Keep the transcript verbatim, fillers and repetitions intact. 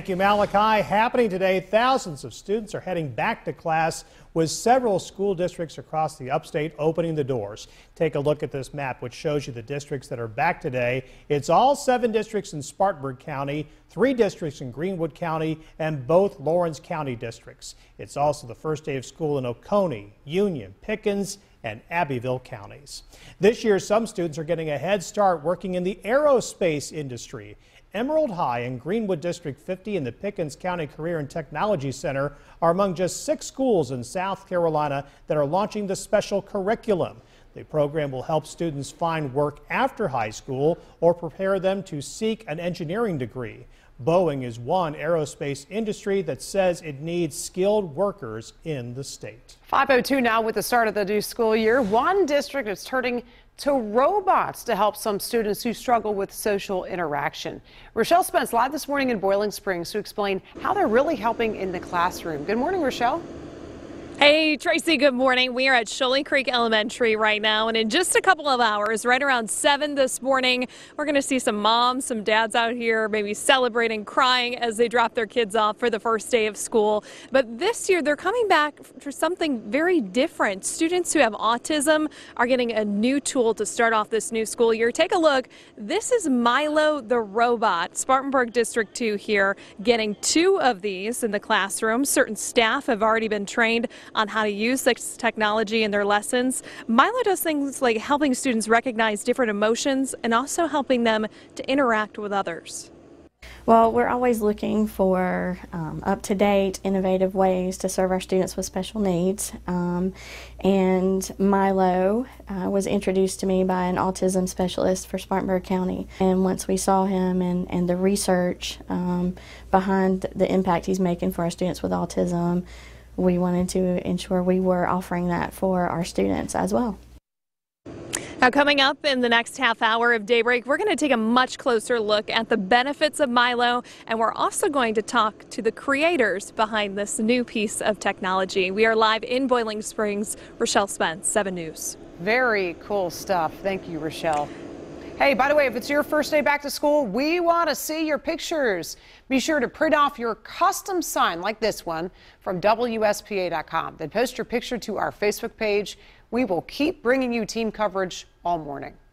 Thank you, Malachi. Happening today, thousands of students are heading back to class with several school districts across the upstate opening the doors. Take a look at this map, which shows you the districts that are back today. It's all seven districts in Spartanburg County, three districts in Greenwood County, and both Lawrence County districts. It's also the first day of school in Oconee, Union, Pickens, and Abbeville counties. This year, some students are getting a head start working in the aerospace industry. Emerald High and Greenwood District fifty and the Pickens County Career and Technology Center are among just six schools in South Carolina that are launching the special curriculum. The program will help students find work after high school or prepare them to seek an engineering degree. Boeing is one aerospace industry that says it needs skilled workers in the state. five oh two now with the start of the new school year. One district is turning to robots to help some students who struggle with social interaction. Rochelle Spence live this morning in Boiling Springs to explain how they're really helping in the classroom. Good morning, Rochelle. Hey, Tracy, good morning. We are at Sholey Creek Elementary right now, and in just a couple of hours, right around seven this morning, we're going to see some moms, some dads out here maybe celebrating, crying as they drop their kids off for the first day of school. But this year, they're coming back for something very different. Students who have autism are getting a new tool to start off this new school year. Take a look. This is Milo the robot. Spartanburg District two here getting two of these in the classroom. Certain staff have already been trained on how to use this technology in their lessons. Milo does things like helping students recognize different emotions and also helping them to interact with others. Well, we're always looking for um, up-to-date, innovative ways to serve our students with special needs. Um, and Milo uh, was introduced to me by an autism specialist for Spartanburg County. And once we saw him and, and the research um, behind the impact he's making for our students with autism, we wanted to ensure we were offering that for our students as well. Now, coming up in the next half hour of Daybreak, we're going to take a much closer look at the benefits of Milo, and we're also going to talk to the creators behind this new piece of technology. We are live in Boiling Springs. Rochelle Spence, seven News. Very cool stuff. Thank you, Rochelle. Hey, by the way, if it's your first day back to school, we want to see your pictures. Be sure to print off your custom sign like this one from W S P A dot com. Then post your picture to our Facebook page. We will keep bringing you team coverage all morning.